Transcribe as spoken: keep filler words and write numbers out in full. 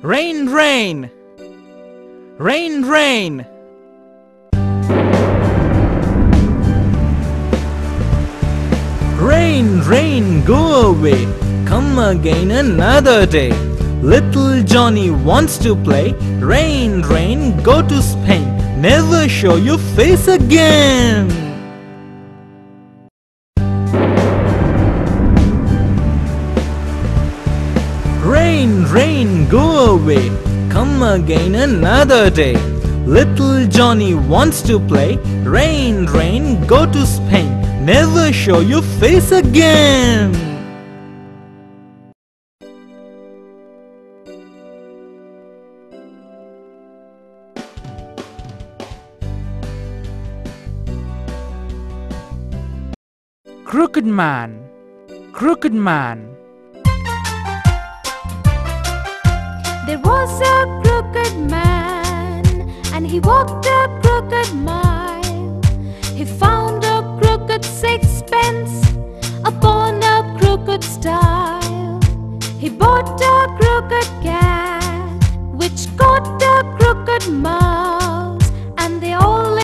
Rain, rain! Rain, rain! Rain, rain, go away, come again another day. Little Johnny wants to play. Rain, rain, go to Spain, never show your face again. Rain, rain, go away, come again another day. Little Johnny wants to play. Rain, rain, go to Spain, never show your face again. Crooked man, crooked man. There was a crooked man, and he walked a crooked mile. He found a crooked sixpence upon a crooked stile.